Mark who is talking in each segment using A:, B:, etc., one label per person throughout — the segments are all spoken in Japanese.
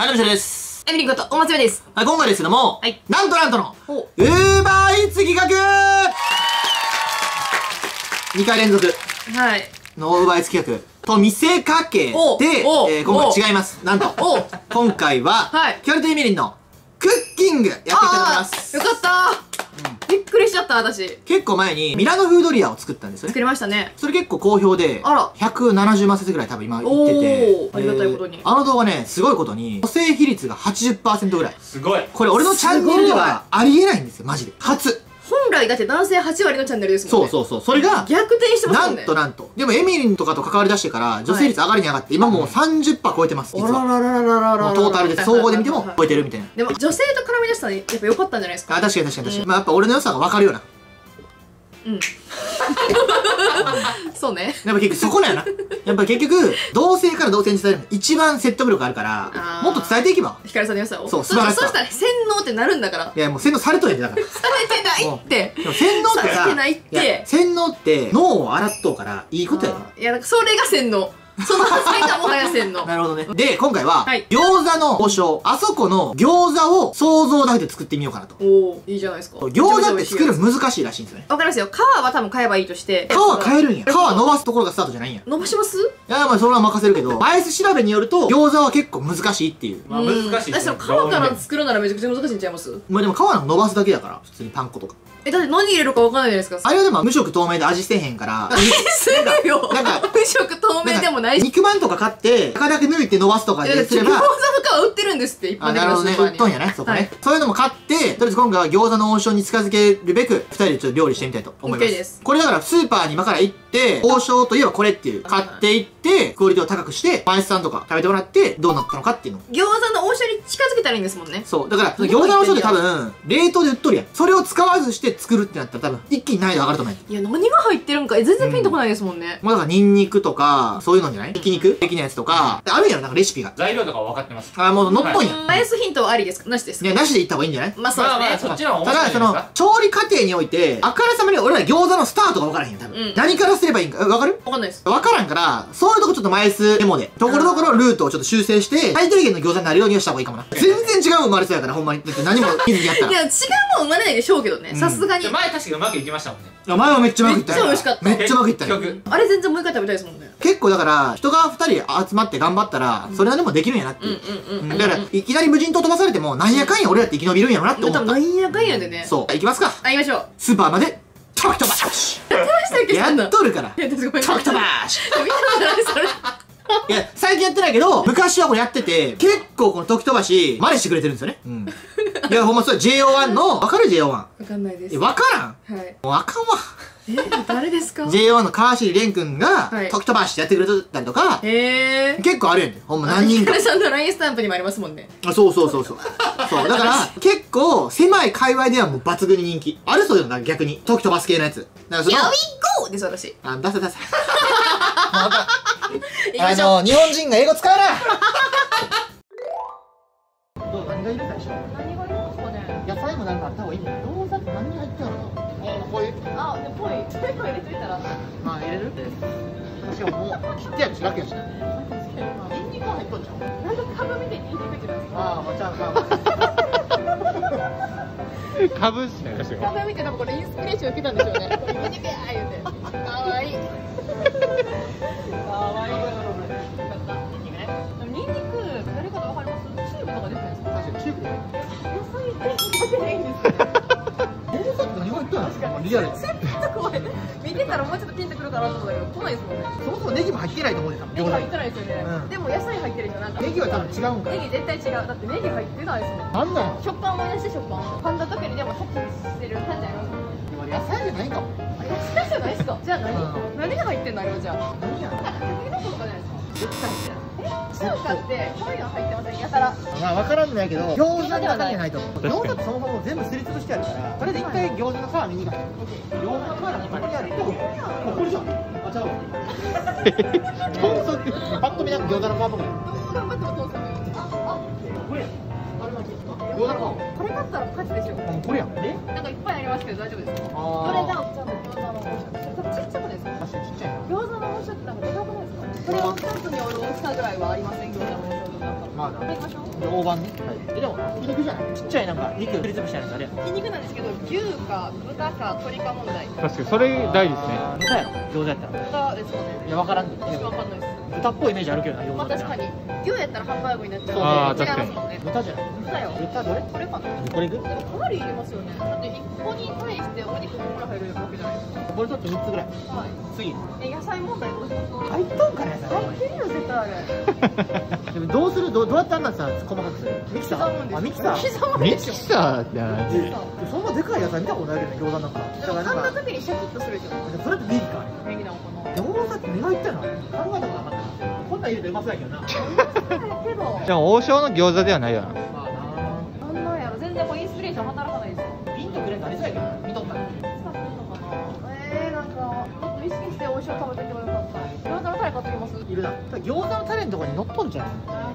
A: はい、どうもしです。
B: エミリンこと、お松部です。
A: はい、今回ですけども、
B: はい、
A: なんとの、ウーバーイーツ企画2回連続のウーバーイーツ企画と見せかけて、今回違います。なんと、今回は、キャルトエミリンのクッキングやっていきたいと思います。
B: よかったー。びっくりしちゃった、私。
A: 結構前にミラノフードリアを作ったんですよね。
B: 作りましたね。
A: それ結構好評で、170万冊ぐらい多分今いってて、
B: ありがたいことに。
A: あの動画ね、すごいことに、女性比率が 80% ぐらい。
C: すごい。
A: これ俺のチャンネルではありえないんですよ、マジで。初。
B: 本来だって男性8割のチャンネルですもんね。
A: そう。それが、
B: 逆転してますもんね。
A: なんと。でもエミリンとかと関わり出してから、女性率上がりに上がって、今もう 30% 超えてます。実は。トータルで総合で見ても超えてるみたいな。
B: でも女性と絡み出したらやっぱ良かったんじゃないですか。
A: 確かに。まあやっぱ俺の良さが分かるような。
B: そうね。
A: やっぱ結局そこなんやな。やっぱ結局、同性から同性に伝えるの一番説得力あるから、もっと伝えていけば。
B: ヒカルさんの良さを。
A: そう、素晴らしい。
B: そしたら洗脳ってなるんだから。
A: いや、もう洗脳されとんやで、だから。
B: されてないって。
A: 洗脳ってさ、
B: されてないって。
A: 洗脳って脳を洗っとうから、いいことやで。
B: いや、それが洗脳。その発言がもはや洗脳。
A: なるほどね。で、今回は、餃子の王将、あそこの餃子を想像だけで作ってみようかなと。
B: おー、いいじゃないですか。
A: 餃子って作るの難しいらしいんですよね。
B: わかりますよ。皮は多分買えばいいとして。
A: 皮は買えるんや。皮伸ばすところがスタートじゃないんや。
B: 伸ばします？
A: いや、まあそれは任せるけど、バイス調べによると、餃子は結構難しいっていう。
C: まあ難しいですね。
B: 皮から作るならめちゃくちゃ難しいんちゃいます？
A: まあでも皮の伸ばすだけだから、普通にパン粉とか。
B: だって何入れるかわかんないじゃないですか。
A: あれはでも無色透明で味せえへんから。
B: するよ。無色透明でもないし。
A: 肉まんとか買って、皮だけ抜いて伸ばすとかですれば。
B: 餃子の皮売ってるんですって、一般的なスーパーに。
A: なるほどね。売っとんやね、そこね。そういうのも買って、とりあえず今回は餃子の王将に近づけるべく、2人でちょっと料理してみたいと思います。これだからスーパーに今から行って、王将といえばこれっていう、買っていって、クオリティを高くして、バイスさんとか食べてもらって、どうなったのかっていうの。
B: 餃子の王将に近づけたらいいんですもんね。
A: そう。だから、餃子の王将って多分、冷凍で売っとるやん。それを使わずして作るってなったら多分、一気に難易度上がると思う。
B: いや、何が入ってるんか、全然ピンとこないですもんね。
A: まあだから、ニンニクとか、そういうのじゃない？ひき肉的なやつとか、あるやろ、なんかレシピが。
C: 材料とか分かってます。
A: もう乗っとんや。
B: バイスヒントはありですか？なしですか？
A: いや、なしでいった方がいいんじゃない？
B: まあそうですね。
C: そっちの方が
A: ただ、その、調理過程において、あからさまに俺ら餃子のスタートが分からへんよ、多分。何からすればいいんか、分かる？
B: 分かんないです。
A: 分からんから、そういうとこちょっとマイスメモで、ところどころルートをちょっと修正して、最低限の餃子になるようにはした方がいいかもな。全然違う生まれそうやから、ほんまに。だって何も気づきやったら。
B: いや、違うもん生まれないでしょうけどね。さすがに。
C: 前確かうまくいきましたもんね。
A: 前はめっちゃうまくいった。
B: めっちゃ美味しかった。
A: めっちゃうまくいったね。
B: あれ全然もう一回食べたいですもんね。
A: 結構だから、人が2人集まって頑張ったら、それなりにもできるんやなっていう。だから、いきなり無人島飛ばされても、なんやかんや俺らって生き延びるんやろなって思った。
B: なんやかんやでね。
A: そう。行きますか。
B: 行きましょう。
A: スーパーまで、トキトバッシュ。
B: やってましたっけ？
A: やっとるから。トキトバッシュ。見たことないそれ。いや、最近やってないけど、昔はこれやってて、結構この時飛ばし、真似してくれてるんですよね。いや、ほんまそれ JO1 の、わかる JO1。わ
B: かんないです。
A: わからん？
B: はい。
A: もうあかんわ。
B: 誰ですか？
A: JO1 の川尻蓮くんが、時飛ばしってやってくれたりとか、結構あるやんね。ほんま何人か。
B: ヒカルさんの LINE スタンプにもありますもんね。
A: そう。そう。だから、結構、狭い界隈ではもう抜群に人気。あるそういうのな、逆に。時飛ばす系のやつ。
B: だからその、Here we go! です、私。
A: 出せ。日本人が英語使うな。何がいる最初？
B: 何がいるんですかね。
A: 野菜もなんかあった方がいいんだよ。餃子って何が入ってるの？こういう。
B: でぽい。結構入れといたら。
A: 入れる？しかももう切ってやるし楽やしな。ニンニク入っとんじゃん。
B: なんか株見てニンニクってなんですか？
A: もちろん。
C: 株っすね。
B: 株見て多分これインスピレーション受けたんでしょうね。ニンニクやー言うて。かわいい。ニンニク誰かとわかります？チューブとか出てないですか？
A: 確かにチューブで。
B: 野菜って出てないんですよ。
A: 餃子って何が入ってるんですか？リアルに。
B: 怖い。見てたらもうちょっとピンとくるかなと思ったけど来ないですもんね。
A: そもそもネギも入ってないと思うで多分。
B: ネギ入ってないですよね。でも野菜入ってるじゃんなんか。
A: ネギは多分違うんか。
B: ネギ絶対違う。だってネギ入ってないですもん。
A: なんだよ。
B: 食パン思い出して食パン。パンダ時にでもシャキしてる感じありますもんね。
A: 野菜じゃないかも。
B: 野菜じゃないですか？じゃあ何が入ってんのあれはじゃあ。
A: 何や。
B: 聞いたことないですか？絶対入ってない。中華ってこういうの入ってませんやたら。
A: 分からんないけど餃子の中にはないと思う。餃子ってそもそも全部すりつぶしてあるからそれで一回餃子の皮見に行かへん。餃子の皮なんかここにある。これじゃん。ちゃうわ。豚足ってパッと見なんか餃子の皮っぽくない。これや。餃子の皮。これ買ったら勝ちでしょ。これやん。なんかいっぱいありますけど大丈夫ですか？これじゃあちゃんと餃子のちっちゃくですか？確かにちっちゃい。餃子の王将ってなんかでかくないですか？これを2つに折る大きさぐらいはありません？餃子の王将の中。 まあな。
B: 行きましょう。
A: 大判ね。でもひき肉じゃない。ちっちゃいなんか肉すりつぶしてあるやつあれやん。
B: ひき肉なんですけど、牛か豚か鶏か問題。
D: 確かにそれ大事ですね。
A: 豚やろ餃子やったら。
B: 豚ですかね。
A: いや分からんね。
B: 私わかんないです。
A: 豚っぽいイメージあるけどな餃子
B: まあ
A: って。
B: 確かに牛やったらハンバーグになっちゃう。
D: あー
B: 違いますもんね。
A: 豚じゃない。
B: 豚よ。
A: 豚どれ？
B: これかな。
A: これいく？
B: でもかなり入れますよね。だって1個に対してお肉こんな入るわけじゃないですか。
A: これとって3つぐらい。
B: はい。
A: 次。
B: 野菜問題どうします？
A: 入っとんかね
B: 入ってるよ絶対あれ。
A: でもどうするどうやってあんなさ細かくする？ミキサー？あミキサー？
B: 刻む
D: ミキ
B: でしょ。
D: サーって何？
A: そんなでかい野菜見たことないけどね餃子なんか。
B: でも噛んだ時にシャキッとするじゃん。
A: それってネギか。
B: ネギなのかな。
A: 餃子って目がいったな。考えたことなかったな。こんなん入れてうまそうやけどな。
B: けど。
D: でも王将の餃子ではないよな。
A: まあな。
B: なんなんやろ全然もうインスピレーション働かないですよ。
A: ピンとくれんのありそうやけどな。見とったら。
B: 使ってるのかな。なんかもっと意識して美味しいを食べておけばよかった。餃子のタレ買ってきます。
A: いるな。餃子のタレのとこに乗っとんじゃん。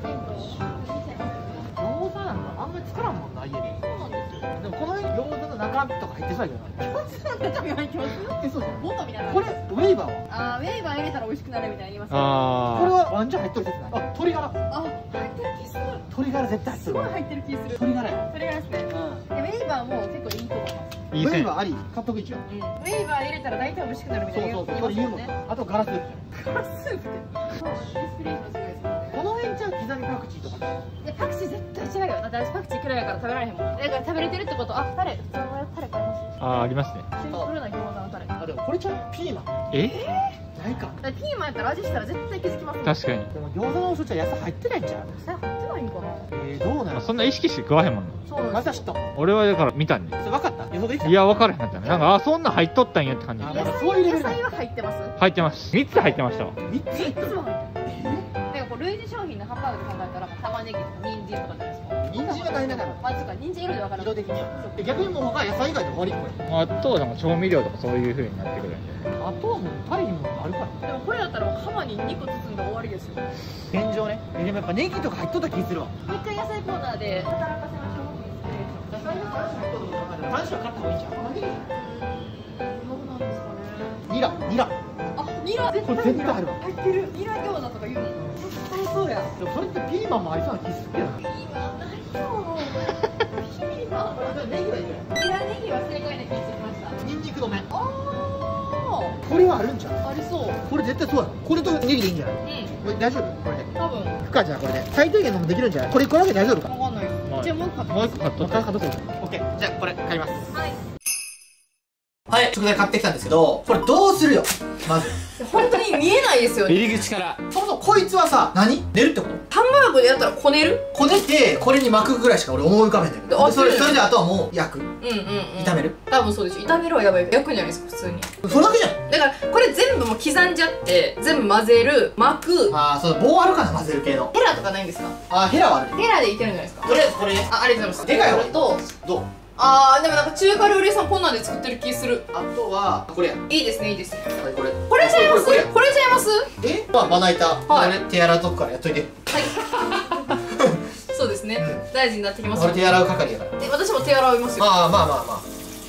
A: 餃子なんかあんまり作らんもんな家で。
B: そうなんですよ。
A: でもこの辺餃子の中身とか入ってそうやけどな。
B: 餃子の中身入ってます。
A: そうじゃん。
B: ボンドみたいな。
A: これウェイバーは？
B: ウェイバー入れたら美味しくなるみたいに言いますよね。
A: これ
D: あ
A: はワンチャン入っとる説ない。あ鶏ガラ。
B: 入ってる気する。
A: 鶏ガラ絶対入っとる。
B: すごい入ってる気する。
A: 鶏ガラや。
B: それがですね。ウェイバーも結構いいと思います。
D: あ、いい線。
A: ウェイバーあり買っとく一応。
B: ウェイバー入れたら大体美味しくなるみたいな
A: そうそれ言うもん
B: ね。
A: ね。あとガラスープ。
B: ガラスープって。そう、インスピレーションすごいですもんね。
A: この辺じゃ刻みパクチーとか。
B: いやパクチー絶対違うよ。だって私パクチー嫌いやから食べられへんもん。だから食べれてるってこと、タレ、普通のタレ買います。
D: あ、ありますね。
B: シンプルな餃子のタレ。
A: あでもこれちゃうピーマン
D: え？
A: ないか。
B: だからピーマンやったら味したら絶対気づきますもん。
D: 確かに。
A: でも餃子の王将じゃ野菜入ってないんちゃう？
B: それ入ってないんかな。
A: どうなの？
D: そんな意識して食わへんもんな。
B: そうなんですよ。
A: また知った。
D: 俺はだから見たんで。
A: それ分かった？予測できた？
D: いや、分からへんかったね。なんか、あ、そんなん入っとったんやって感じ。
A: あ
B: 野
A: そういうレベル
B: 菜は入ってます。
D: 入ってます。3つ入ってましたわ。
A: 3つ入っとる。
B: だからこう類似商品のハンバーグで考えたら玉ねぎとか人参とかじゃないですか。
A: 人参は大変だから。
B: まずか人参色で分かる。
A: 色的には。逆にもう他野菜以外で終わりっぽい。
D: あと、なんか調味料とかそういう風になってくるんで。
A: あとはもうタレにもあるから。
B: でもこれだったら釜に2個包んで終わりですよ。
A: 天井ね。でもやっぱネギとか入っとった気するわ。
B: 一回野菜コーナーで働かせましょう。
A: 野菜の話入っとると考えたら3種買った方がいいんちゃう？
B: そうなんですかね。
A: ニラ。
B: ニラ
A: これ絶対あるわ。
B: 入ってる。ニラ餃子とか言うの。絶対そうや。
A: でもそれってピーマンもありそうな気するけどな。
B: ピーマンないよ。ピーマン。
A: ネギはいる。
B: ニラネギは正解な気がしてきました。
A: ニンニクの芽。
B: あ
A: これはあるんちゃう？
B: あ、ありそう。
A: これ絶対そうやろ。これとネギでいいんじゃない？これ大丈夫？これで。
B: 多分。
A: ふかじゃあこれで最低限のもできるんじゃない？これ1個だけ大丈夫か？
B: わかんないです。じゃあもう一個
D: もう一個買っとった。
A: もう一回買っとこう。オッケー。じゃあこれ買います。
B: はい。
A: はい、食材買ってきたんですけど、これどうするよまず。
B: 本当に見えないですよね。
D: 入り口から。
A: そもそもこいつはさ、何寝るってこと？
B: ハンバーグでやったらこねる？
A: こねて、これに巻くぐらいしか俺思い浮かべんだけど。
B: あ
A: それであとはもう焼く。炒める。
B: 多分そうです。炒めるはやばい。焼くんじゃないですか、普通に。
A: それだけじゃん。
B: だから、これ全部もう刻んじゃって、全部混ぜる、巻く。
A: ああ、そう、棒あるかな、混ぜる系の。
B: ヘラとかないんですか？
A: ああ、ヘラはある。
B: ヘラでいけるんじゃないですか？
A: とりあえずこれ。
B: ありがとうございます。
A: でかい方
B: これと、
A: どう？
B: でもなんか中華料理屋さんこんなんで作ってる気する。
A: あとは、これや。
B: いいですね、いいですね。
A: はい、これ。
B: これちゃいます？これちゃいます？
A: まあ、まな板。
B: はい
A: これ手洗うとこからやっといて。
B: はい。そうですね。大事になってきます。
A: 俺手洗う係やから。
B: 私も手洗いますよ。
A: まあ。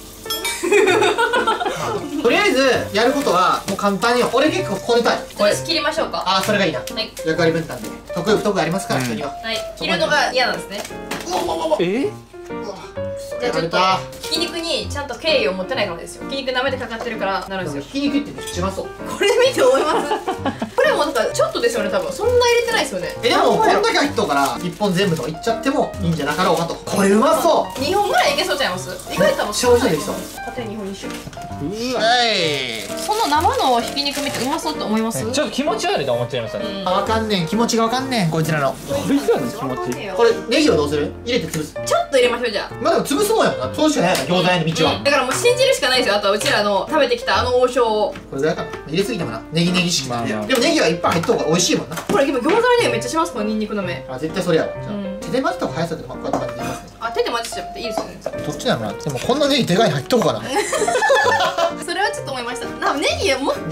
A: とりあえずやることはもう簡単よ。俺結構こねたい。これ
B: 仕切りましょうか。
A: ああ、それがいいな。
B: はい
A: 役割分担で得意不得意ありますから、人には。
B: はい。切るのが嫌なんですね。
D: え？
B: じゃあちょっとひき肉にちゃんと敬意を持ってないからですよ。ひき肉舐めてかかってるからなるんですよ。
A: ひき肉ってめっちゃうまそう。
B: これ見て思いますこれもなんかちょっとですよね、多分そんな入れてないですよね。
A: でもこんだけ入っとうから1本全部とかいっちゃってもいいんじゃなかろうかと。これうまそう。
B: 2本ぐらいいけそうちゃいます？意外と多分
A: 正直できそう。
B: 縦2本一緒。
D: うわ。
A: はい。
B: その生のひき肉見てうまそうって思います？
D: ちょっと気持ち悪いと思っちゃいましたね。
A: わかんねん、気持ちがわかんねんこいつらの。
D: こいつらの気持ち。
A: これネギをどうする？入れて潰す。
B: ちょっと入れましょう。じゃあ
A: まあでも潰すもんやもんな。そうしかないやん、餃子屋の道は。
B: だからもう信じるしかないですよ。あとはうちらの食べてきたあの王将を。
A: これぐらいかな。入れすぎてもな、ネギしかない。
D: まあまあ
A: でもネギはいっぱい入っとうから美味しいもんな。
B: これでも餃子の匂いめっちゃします。このニンニクの芽。
A: あ、絶対それやわ。じゃ
B: うん
A: あ手で混ぜた方が早さでこうやって混ぜてみますね。
B: 手で混ぜちゃっていいですよね。
A: どっちなのな。でもこんなネギでかいの入っとうかな。
B: それはちょっと思いました。ネギもっと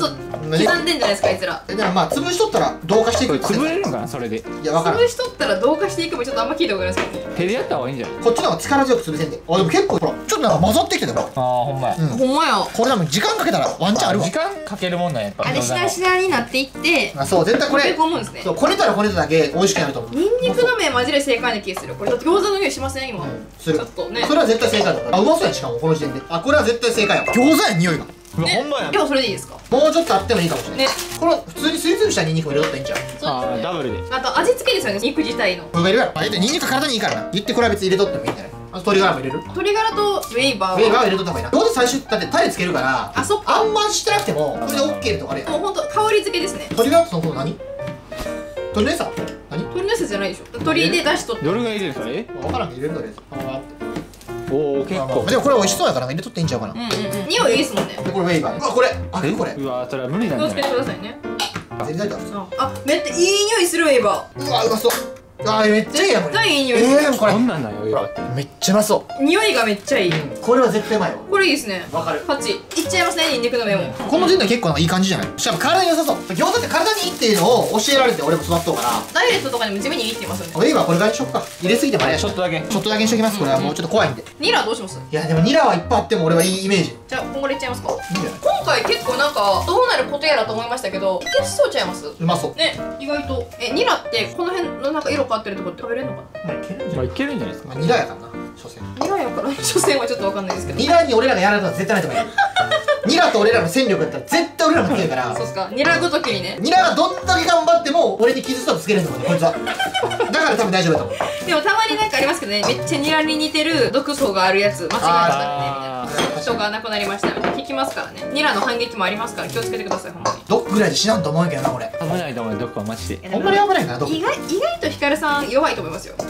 B: 刻んでんじゃないですかあいつら。
A: でもまあ潰しとったら同化していく。
D: 潰れるのかなそれで。
A: いや分からん。
B: 潰しとったら同化していくもちょっとあんま聞いたことないですけどね。
D: 手でやった方がいいんじゃない？
A: こっちの方が力強く潰せんで。あでも結構ほらちょっとなんか混ざってきてたよ。
D: ああほんまや。
B: ほんまや。
A: これ多分時間かけたらワンチャンあるわ。
D: 時間かけるもんなんやっぱ。
B: あれしなしなになっていって
A: あそう絶対これ
B: こむんですね。
A: そうこねたらこねただけ美味しくなると思う。
B: ニンニクの芽マジで正解な気がする。これだって餃子の匂いしません今。
A: する。
B: ちょっとね。
A: それは絶対正解だ。あうまそうやしかもこの時点で。あこれは絶対正解や。餃子や匂いが。
D: ほんまや。
B: でもそれでいいですか？
A: もうちょっとあってもいいかもしれない。
B: ね。
A: この普通にすりつぶしたニンニクも入れとったらいいんちゃう？
D: ああダブルで。
B: あと味付けですよね肉自体の。
A: これがいるやろ。大体ニンニク体にいいからな。言ってこれは別に入れとってもいいんじゃない？あと鶏ガラも入れる？
B: 鶏ガラとウェイバー
A: ウェイバーは入れとった方がいいな。どうせ最初だってタレつけるから
B: あそっか。
A: あんましてなくてもこれで OK とかあるやん。
B: もうほんと香り付けですね。
A: 鶏ガラってその何？鶏の餌？何？
B: 鶏の餌じゃないでしょ。鶏で出しとって。
D: どれが入れるんですか？
A: 分からんけど入れるんだけどパワーって。
D: おお結構。
A: でもこれ美味しそうやから入れとっていいんちゃうかな。
B: うんうんうん。匂いいいですもんね。
A: でこれウェイバー。うわこれあこれ。
D: うわそれは無理なん
B: 気をつけ
D: じゃない？
B: てくださいね。
A: 全然大丈
B: あめっちゃいい匂いするウェイバー。
A: 夫。うわうまそう。あめっちゃいいやんこれ。
B: 絶対いい匂いする。
A: でもこれ
D: こんなんなんよウェイバーって。
A: めっちゃうまそ
B: 匂いがめっちゃいい。
A: う。これは絶対うまいよ。
B: これいいですね。
A: わかる。
B: パチいっちゃいますねニンニクの芽も。
A: この時点で結構なんかいい感じじゃない？しかも体に良さそう。餃子って体にいいっていうのを教えられて俺も育っとうから。
B: ダイエットとかにも地味にいいって言いますよね。
A: ウェイバーこれぐらいにしよっか。入れすぎてもあれやし。
D: ちょっとだけ。
A: ちょっとだけにしときます。これはもうちょっと怖いんで。
B: ニラどうします？
A: いやでもニラはいっぱいあっても俺はいいイメージ。い
B: じゃあ今後でいっちゃいますか。
A: いんじゃない？
B: 今回結構なんかどうなることやらと思いましたけどいけそうちゃいます？
A: うまそう。
B: ね意外とニラってこの辺のなんか色変わってるとこって食べれるのかな？
A: まあいけるんじゃない？
D: まあいけるんじゃないですか。
A: まあニラやからな。所詮。
B: ニラやから所詮はちょっとわかんないですけど。
A: ニラに俺らがやられたら絶対ないと思うよ。ニラと俺らの戦力だったら絶対俺らも強いから
B: そうっすか。ニラごときにね。
A: ニラがどんだけ頑張っても俺に傷つけれるんだもんねこいつは。だから多分大丈夫だと思う。
B: でもたまになんかありますけどね。めっちゃニラに似てる毒素があるやつ間違えましたねみたいな。人が亡くなりましたみたいな聞きますからね。ニラの反撃もありますから気をつけてくださいほんまに。
A: 毒ぐらいで死なんと思うけどなこれ。
D: 危ないと思うどこはマジで。
A: ほんまに危ないから毒。
B: 意外とヒカルさん弱いと思いますよ。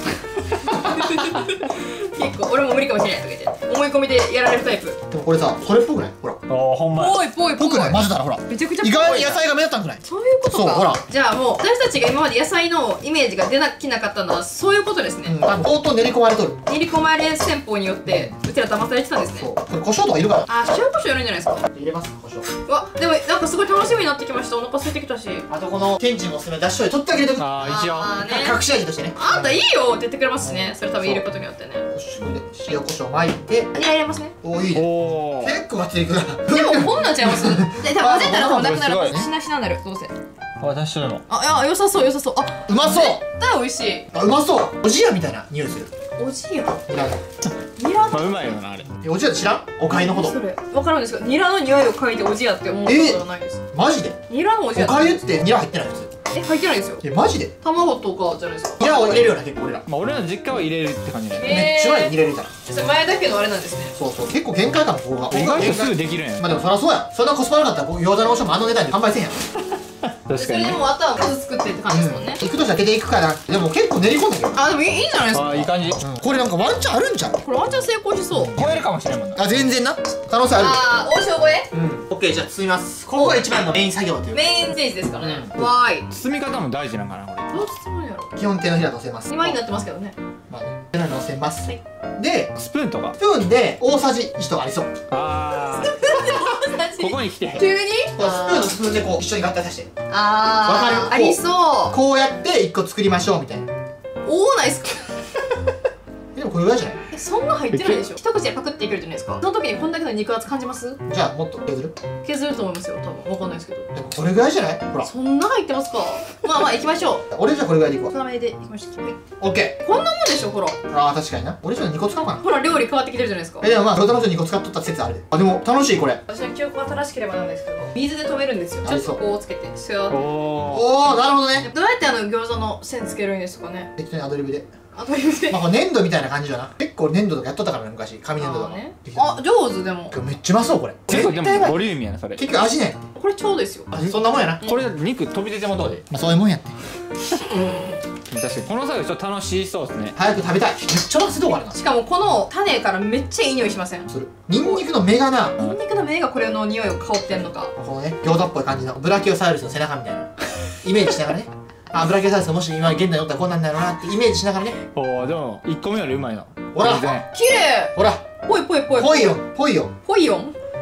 B: 結構俺も無理かもしれないとか言って思い込みでやられるタイプ。
A: でもこれさそれっぽくない？ほら
D: おおほんま。
B: ぽいぽいぽい。
A: ぽくない？混ぜたらほら
B: めちゃくちゃぽい。
A: 意外に野菜が目立ったんくない？
B: そういうことか。
A: そうほら
B: じゃあもう私たちが今まで野菜のイメージが出なきなかったのはそういうことですね。
A: 多分相当練り込まれとる。
B: 練り込まれ戦法によってうちら騙されてたんですね。
A: そうこれ胡椒とかいるから
B: あ塩コショウやるんじゃないですか。
A: 入れます胡椒。
B: うわでもなんかすごい楽しみになってきました。お腹空いてきたし。
A: あとこのケンジのおすすめだし醤油取ってあげるとく。
D: ああ一応。
B: あーね。
A: 隠し味としてね。
B: あんたいいよって言ってくれますしね。それ多分入れることによってね。
A: 塩胡椒巻いて。
B: ニラ入れますね。
A: おいいね。
D: おお。
A: 結構がっつりいくな。
B: でもこんなんちゃいます。で多分混ぜたら多分なくなる。
D: すごいね
B: しなしなになるどうせ。
D: 私との。
B: あいや良さそう良さそう。あ
A: うまそう。
B: 絶対美味しい。
A: あうまそう。おじやみたいな匂いする。
B: おじや。
A: ニラが。
B: ニラ
D: まあうまいよなあれ。
A: おじやって知らん？おかゆのこと。
B: それ分かるんですけどニラの匂いを嗅いでおじやって思うことがないです。
A: マジで？
B: ニラのおじや
A: おかゆってニラ入ってない普通。
B: 入ってないですよ。
A: マジで？
B: 卵とかじゃないですか。
A: ニラを入れるよな結構俺ら。
D: まあ俺らの実家は入れるって感じだよね。
A: めっちゃ前に入れるから。
B: それ前だけどあれなんですね。
A: そうそう結構限界かもここが。
D: 意外とすぐできるんや。
A: まあでもそりゃそうや。そんなコスパなかったら餃子の王将もあの値段で販売せんやん。
D: 確かにね。
B: それでもあとは数作ってって感じですもんね。
A: 行くとしたら出ていくからでも結構練り込んだけど。
B: あでもいいんじゃないですか。
D: ああいい感じ。
A: これなんかワンチャンあるんちゃう？
B: これワンチャン成功しそう。
D: 超えるかもしれんもんな。
A: あ全然な可能性ある。
B: ああ王将超え。
A: オッケーじゃあ包みます。ここが一番のメイン作業というか
B: メインステージですからね。わーい。
D: 包み方も大事なんかなこれ。
B: どう包むんやろ。
A: 基本手のひら乗せます。
B: 2枚になってますけどね。
A: まあね手のひら乗せます。
B: はい
A: で
D: スプーンとか。
A: スプーンで大さじ1とかありそう。
D: ああ。ここに来て。
B: 急に。
A: こうスプーンとスプーンでこう一緒に合体させて
B: あー
A: わかる
B: ありそう。
A: こうやって1個作りましょうみたいな。
B: おおないっすか。
A: でもこれぐらいじゃない？
B: そんな入ってないでしょ。一口でパクっていけるじゃないですか。その時にこんだけの肉厚感じます？
A: じゃあもっと削る？
B: 削ると思いますよ。多分わかんないですけど。
A: でもこれぐらいじゃない？ほら
B: そんな入ってますか。まあまあ行きましょう。
A: 俺じゃあこれぐらいでいくわ。
B: 少なめで行きましょう。はい。
A: オッケ
B: こんなもんでしょほら。
A: ー。ああ確かにな。俺じゃあ2個使おうかな。
B: ほら料理変わってきてるじゃないですか。
A: でもまあ餃子の王将2個使っとった説あるで。あでも楽しいこれ。
B: 私の記憶は正しければなんですけど水で止めるんですよ。ちょっとこうつけてス
D: お
B: ーッと。
D: お。
A: おおなるほどね。
B: どうやって餃子の線つけるんですかね。
A: 適当にアドリブで。
B: あというで。
A: まあこれ粘土みたいな感じだな。結構粘土とかやっとったからね昔紙粘土とか。
B: ね
A: できた
B: あ上手でも。
A: めっちゃうまそうこれ。
D: 結構で
A: 絶対うまい。
D: もボリューミーやなそれ。
A: 結局味ね。
B: これちょうどですよ。
A: あそんなもんやな。
D: これ肉飛び出てもどうで。
A: まあそういうもんやって。
D: 確かにこの作業ちょっと楽しそうですね。
A: 早く食べたい。めっちゃおなかすいとこあるな。
B: しかもこの種からめっちゃいい匂いしません？
A: する。ニンニクの芽がな。
B: ニンニクの芽がこれの匂いを香ってんのか。
A: このね餃子っぽい感じのブラキオサウルスの背中みたいなイメージしながらね。あブラキオサウルスがもし今現代におったらこんなんだろうなってイメージしながらね。
D: おおでも1個目よりうまいな。
A: ほら
D: 全然。
B: 綺麗。
A: ほら
B: ぽいぽいぽい。
A: ぽいよぽいよ。
B: ぽいよん。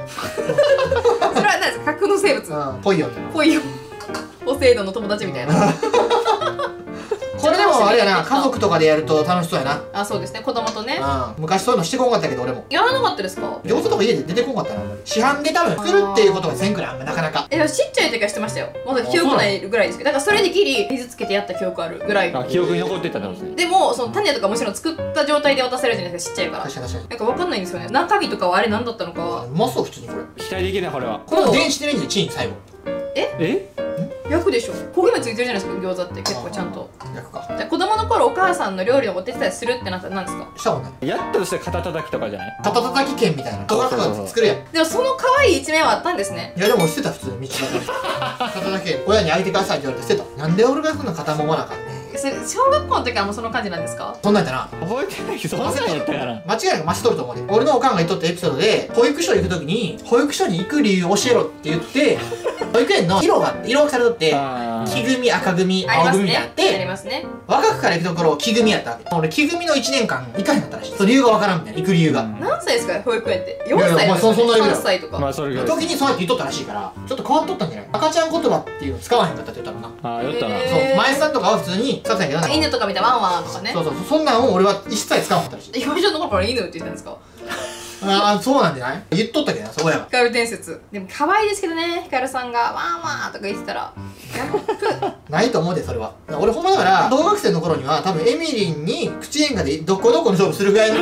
B: それは何ですか？架空の生物。
A: ポイヨみたいな。
B: ポイヨポセイドンの友達みたいな。
A: これでもあれやな、家族とかでやると楽しそうやな。
B: あ、そうですね、子供とね。
A: 昔そういうのしてこんかったけど俺も
B: やらなかったですか？
A: 餃子とか家で出てこんかったな。市販で多分作るっていうことがせんくらいあんまなかなか。
B: でもちっちゃい時はしてましたよ。まだ記憶ないぐらいですけど、だからそれでギリ水つけてやった記憶あるぐらい。
D: あ、記憶に残ってたんですね。
B: でもその種とかもちろん作った状態で渡されるじゃないですか、ちっちゃいから。
A: 確かに確かに。
B: なんかわかんないんですよね。中身とかはあれ何だったのかは。
A: うまそう普通にこれ。
D: 期待できないこれは。
A: これ電子レンジでチン最後。
D: え？
B: 焼くでしょ。焦げ目ついてるじゃないですか、餃子って結構ちゃんと。
A: 焼くか。
B: じゃあ子供の頃お母さんの料理のお手伝いするってなったら何ですか？
A: したもんね。
D: やったとしたら肩叩きとかじゃない？
A: 肩叩き券みたいな。とか作るやん。
B: でもその可愛い一面はあったんですね。
A: いやでも捨てた普通に道端で。肩叩き券親に開いてくださいって言われて捨てた。なんで俺がそんな肩もまなあかんね。
B: それ小学校の時はもうその感じなんですか？
A: そんなんやったな。
D: 覚えてないけど、そんなんやったかな。
A: 間違いなく増しとると思うね。俺のおかんが言っとったエピソードで、保育所行くときに、保育所に行く理由教えろって言って、保育園の色が色分けされとって、黄組、赤組、青組みたいなって、
B: ありますね。
A: 若くから行くところ黄組やったわけ。俺黄組の1年間行かへんかったらしい。その理由が分からんみたいな、行く理由が。
B: 何歳ですか保育園って？4
A: いやいや
B: 歳
A: まあそんなレベル
B: 3歳とか。
D: まあそれぐらい。
A: 時にそうやって言っとったらしいから、ちょっと変わっとったんじゃない？赤ちゃん言葉っていうの使わへんかったって言ったのな。
D: ああ、酔ったな。
A: そう、前さんとかは普通に使ってたんやけど、
B: 犬とか見たらワンワンとかね。
A: そうそう、そんなんを俺は一切使わなかったらしい。
B: 幼少の頃から犬って言ったんですか？
A: ああ、そうなんじゃない言っとったけどな、そうやが。
B: ヒカル伝説。でも可愛いですけどね、ヒカルさんがワンワンとか言ってたら。ギャップ。
A: ないと思うで、それは。俺ほんまだから、小学生の頃には多分エミリンに口喧嘩でどこどこの勝負するぐらいの、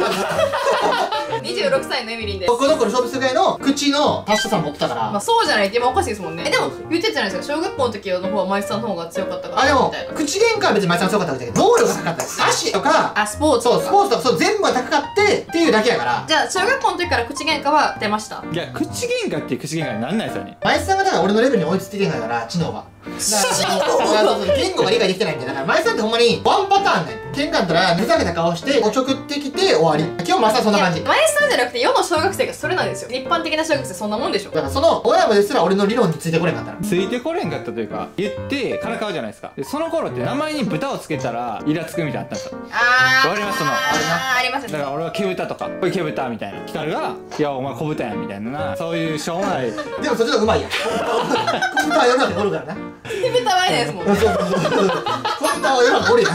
B: 26歳のエミリンです。
A: どこどこの勝負するぐらいの口の達者さ持ってたから。
B: まあそうじゃないって今おかしいですもんね。でも言ってたじゃないですか、小学校の時の方はマイスさんの方が強かったから
A: あ、でも
B: みたいな。
A: 口喧嘩は別に前さん強かったわけだけど、能力が高かったです。足とか、
B: あ、スポーツ
A: そう、
B: とか。
A: スポーツとか、そう、全部が高かってっていうだけやから。
B: じゃあ小学校の時から口喧嘩は出ました。
D: いや、口喧嘩って口喧嘩になんないですよね。
A: 前さんがだから俺のレベルに追いついてんから、知能が。
B: 知能
A: が言語が理解できてないんで、だから前さんってほんまにワンパターンね。喧嘩だったら、ふざけた顔して、おちょくってきて終わり。今日まさそんな感じ。
B: マイスさんじゃなくて世の小学生がそれなんですよ。一般的な小学生そんなもんでしょ。
A: だからその親もですら俺の理論についてこれんかったら。
D: ついてこれんかったというか、言ってからかうじゃないですか。でその頃って名前に豚をつけたらイラつくみたいなのあったんですよ。
B: あー。
D: わかりますその
B: ありますね。
D: だから俺は毛豚とか、これ毛豚みたいな。ヒカルが、いやお前小豚やんみたいな、そういうしょうもない。
A: でもそっちの方がうまいやん。コンピューターは世の中におるからな。
B: 手ぶたはいないですもんね。
A: コンピューターは世の中におるやん。